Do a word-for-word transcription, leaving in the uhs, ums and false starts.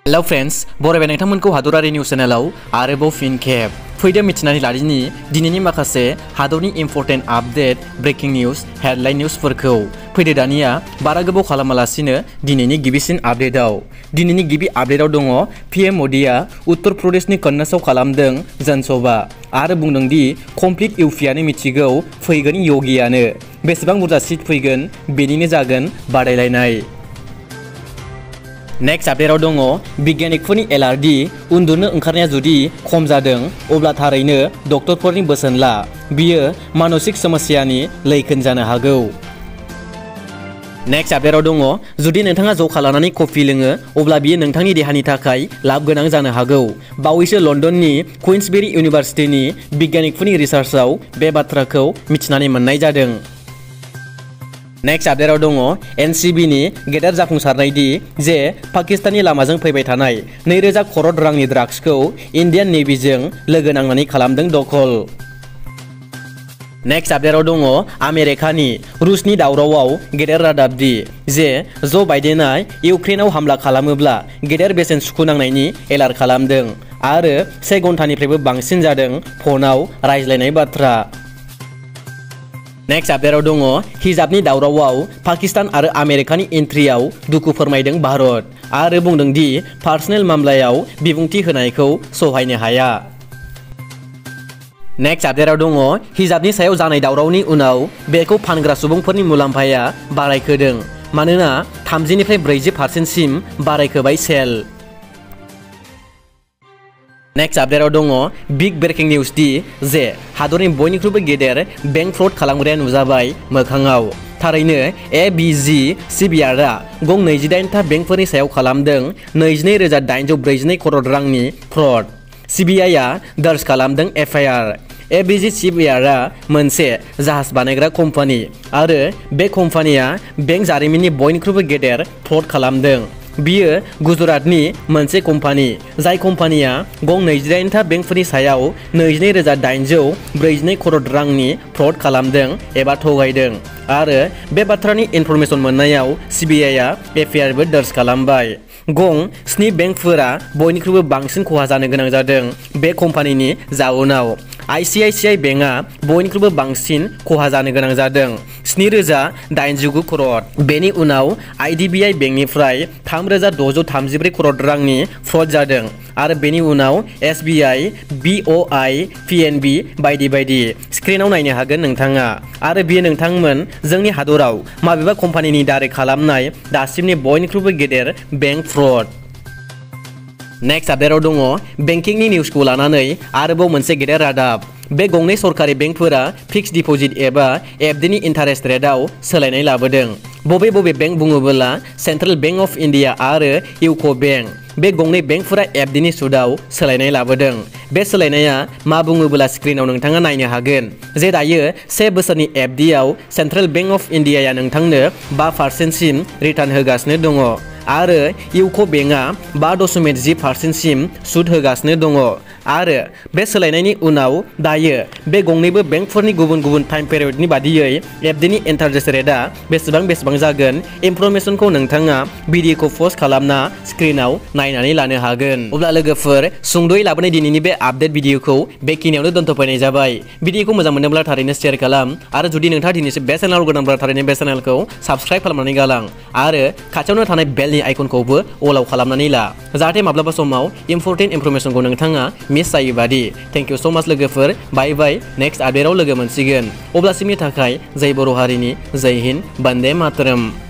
Hello friends, बरायबाय नोंथांमोनखौ हादरारि news चेनेलाव आरोबाव fin खेब फैदो मिथिनानै लादिनि दिनैनि माखासे हादरनि important update breaking news headline निउसफोरखौ फैदो दानिया बारा गोबाव खालामालासिनो दिनैनि गिबिसिन आपडेटआव दिनैनि गिबि आपडेटआव दङ पीएम मोदीआ उत्तर प्रदेशनि कन्नौजआव खालामदों जनसभा आरो बुंदों दि कमप्लिट इउपिआनो मिथिगौ फैगोन योगियानो बेसेबां बुरजा सीट फैगोन बेनिनो जागोन बादायलायनाय। नेक्स्ट आपडेटआव दङ बिगियानिकफोरनि एलार्टि उन्दुनो ओंखारनाया जुदि खम जादों अब्ला थारैनो डक्टरफोरनि बोसोन ला बियो मानसिक समस्यानि लैखोन जानो हागौ। नेक्स्ट आपडेटआव दङ जुदि नोंथाङा जखा लानानै कफि लोङो अब्ला बियो नोंथांनि देहानि थाखाय लाब गोनां जानो हागौ। बावैसो लन्डननि कुइन्सबेरी इउनिभार्सिटिनि बिगियानिकफोरनि रिसार्चआव बे बाथ्राखौ मिथिनानै मोननाय जादों। नेक्स्ट आपडेटआव दङ एनसिबिनि गेदेर जाफुंसारनाय दि जे पाकिस्ताननि लामाजों फैबाय थानाय नैरोजा करोड़ रांनि ड्राग्सखौ इन्डियान नेभिजों लोगो नांनानै खालामदों दखल। नेक्स्ट आपडेटआव दङ आमेरिकानि रुसनि दावरावआव गेदेर रादाब दि जे जो बाइडेनआ इउक्रेनाव हामला खालामोब्ला गेदेर बेसेन सुखुनांनायनि एलार्ट खालामदों आरो से घन्टानिफ्रायबो बांसिन जादों फनाव रायज्लायनाय बाथ्रा। नेक्स्ट आपडेटआव दङ हिजाबनि दावरावआव पाकिस्तान आरो आमेरिकानि एन्ट्रियाव दुखु फोरमायदों भारत आरो बुंदों दि पार्सनेल मामलायाव बिबुंथि होनायखौ सहायनो हाया। नेक्स्ट आपडेटआव दङ हिजाबनि सायाव जानाय दावरावनि उनाव बेखौ फानग्रा सुबुंफोरनि मुलाम्फाया बारायखोदों मानोना थामजिनिफ्राय ब्रैजि पारसेन्टसिम बारायखोबाय सेल। नेक्स्ट आपडेटआव दङ बिग ब्रेकिं निउस दि जे हादरनि बयनिख्रुइबो गेदेर बेंक फ्रड खालामग्राया नुजाबाय मोखाङाव। थारैनो ए बि जि सिबिआरआ गं नैजिदाइनथा बेंकफोरनि सायाव खालामदों नैजिनै रोजा दाइनजौ ब्रैजिनै करोड़ रांनि फ्रड। सिबिआइआ दर्ज खालामदों एफ आइ आर। ए बि जि सिबिआरआ मोनसे जाहाज बानायग्रा कम्पानि आरो बे कम्पानिया बेंक जारिमिननि बयनिख्रुइबो गेदेर फ्रड खालामदों। बियो गुजरातनि मोनसे कम्पानि जाय कम्पानिया गं नैजिदाइनथा बेंकफोरनि सायाव नैजिनै रोजा दाइनजौ ब्रैजिनै करोड़ रांनि फ्रड खालामदों एबा थगायदों आरो बे बाथ्रानि इनफरमेसन मोननायाव सिबिआइआ एफ आइ आरबो दर्ज खालामबाय। गं स्नि बेंकफोरा बयनिख्रुइबो बांसिन खहा जानो गोनां जादों बे कम्पानिनि जाउनाव। आइ सि आइ सि आइ बेंकआ बयनिख्रुइबो बांसिन खहा जानो गोनां जादों स्नि रोजा दाइनजिगु करोड़। बेनि उनाव आइ डि बि आइ बेंकनिफ्राय थाम रोजा द'जौ थामजिब्रै करोड़ रांनि फ्रड जादों आरो बेनि उनाव एस बि आइ, बि अ आइ, पि एन बि बायदि बायदि स्क्रिनाव नायनो हागोन नोंथाङा आरो बियो नोंथांमोन जोंनि हादराव माबेबा कम्पानिनि दारै खालामनाय दासिमनि बयनिख्रुइबो गेदेर बेंक फ्रड। नेक्स्ट आपडेटआव दङ बेंकिंनि निउसखौ लानानै आरोबाव मोनसे गेदेर रादाब। बे गंनै सरकारि बेंकफोरा फिक्स डिप'जिट एबा एफ डिनि इन्टारेस्ट रेटआव सोलायनाय लाबोदों। बबे बबे बेंक बुङोब्ला सेन्ट्रेल बेंक अफ इन्डिया आरो इउक' बेंक। बे गंनै बेंकफोरा एफ डिनि सुदआव सोलायनाय लाबोदों। बे सोलायनाया मा बुङोब्ला स्क्रिनाव नोंथाङा नायनो हागोन जे दायो से बोसोरनि एफ डिआव सेन्ट्रेल बेंक अफ इन्डियाया नोंथांनो बा पारसेन्टसिम रिटार्न होगासिनो दङ आरो इउक' बेंकआ बा दशमिक जि पारसेन्टसिम सुद होगासिनो दङ आरो बे सोलायनायनि उनाव दायो बे गंनैबो बेंकफोरनि गुबुन गुबुन टाइम पेरियडनि बादियै एफ डिनि इन्टारेस्ट रेटआ बेसेबां बेसेबां जागोन इनफरमेसनखौ नोंथाङा भिडिअखौ पस्ट खालामना स्क्रिनाव नायनानै लानो हागोन। अब्ला लोगोफोर सुंद'यै लाबोनाय दिनैनि बे आपडेट भिडिअखौ बेखिनियावनो दोनथ'फैनाय जाबाय। भिडिअखौ मोजां मोनोब्ला थारैनो शेयार खालाम आरो जुदि नोंथाङा दिनैसो बे चेनेलाव गोदानब्ला थारैनो बे चेनेलखौ साबस्क्राइब खालामनानै गालां आरो खाथियावनो थानाय बेलनि आइकनखौबो अलाव खालामनानै ला जाहाथे माब्लाबा समाव इम्पर्टेन्ट इनफरमेसनखौ नोंथाङा मिस जायो बादि। थेंक इउ स' माच लोगोफोर। Bye bye. नेक्स्ट आपडेटआव लोगो मोनसिगोन। अब्लासिमनि थाखाय जय बर' हारिनि जय हिन्द, बन्दे मातरम।